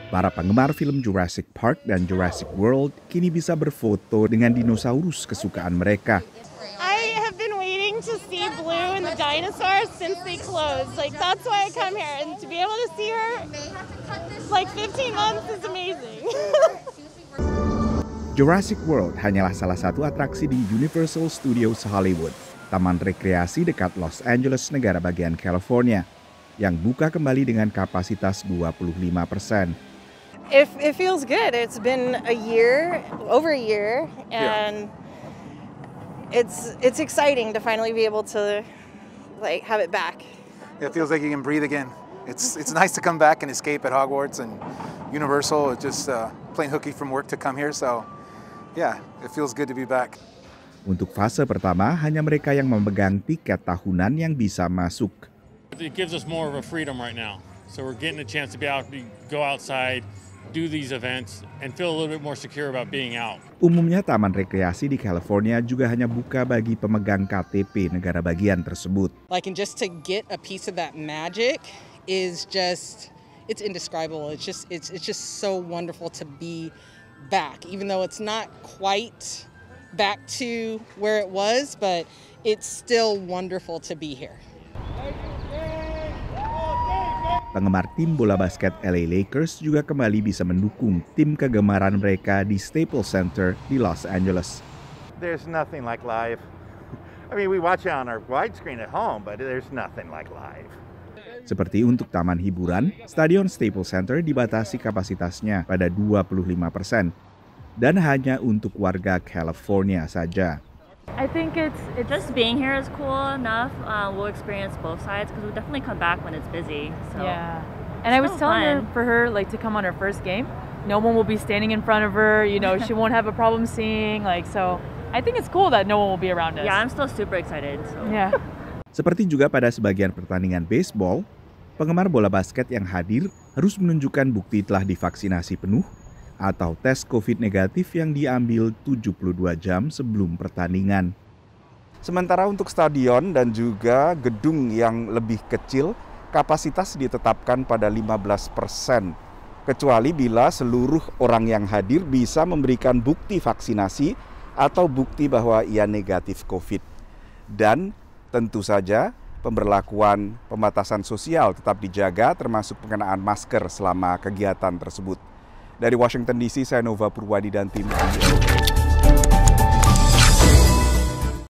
Para penggemar film Jurassic Park dan Jurassic World kini bisa berfoto dengan dinosaurus kesukaan mereka. I have been waiting to see Blue and the dinosaurs since they closed. Like, that's why I come here. And to be able to see her, like 15 months is amazing. Jurassic World hanyalah salah satu atraksi di Universal Studios Hollywood, taman rekreasi dekat Los Angeles, negara bagian California, yang buka kembali dengan kapasitas 25%. It feels good. It's been over a year, and it's exciting to finally be able to like have it back. It feels like you can breathe again. It's nice to come back and escape at Hogwarts and Universal. It's just plain hooky from work to come here, so yeah, it feels good to be back. Untuk fase pertama, hanya mereka yang memegang tiket tahunan yang bisa masuk. It gives us more of a freedom right now. So we're getting a chance to be out, go outside, do these events, and feel a little bit more secure about being out. Umumnya taman rekreasi di California juga hanya buka bagi pemegang KTP negara bagian tersebut. Like, and just to get a piece of that magic is just, it's indescribable. It's just so wonderful to be back, even though it's not quite back to where it was, but it's still wonderful to be here. Penggemar tim bola basket LA Lakers juga kembali bisa mendukung tim kegemaran mereka di Staples Center di Los Angeles. There's nothing like live. I mean, we watch it on our widescreen at home, but there's nothing like live. Seperti untuk taman hiburan, Stadion Staples Center dibatasi kapasitasnya pada 25% dan hanya untuk warga California saja. I think it's just being here is cool enough. We'll experience both sides because we'll definitely come back when it's busy. So yeah, and I was telling her for her like to come on her first game. No one will be standing in front of her. You know, she won't have a problem seeing. Like, so I think it's cool that no one will be around us. Yeah, I'm still super excited. So. Yeah. Seperti juga pada sebagian pertandingan baseball, penggemar bola basket yang hadir harus menunjukkan bukti telah divaksinasi penuh atau tes COVID negatif yang diambil 72 jam sebelum pertandingan. Sementara untuk stadion dan juga gedung yang lebih kecil, kapasitas ditetapkan pada 15%. Kecuali bila seluruh orang yang hadir bisa memberikan bukti vaksinasi atau bukti bahwa ia negatif COVID. Dan tentu saja pemberlakuan pembatasan sosial tetap dijaga termasuk pengenaan masker selama kegiatan tersebut. Dari Washington DC, saya Nova Purwadi dan tim.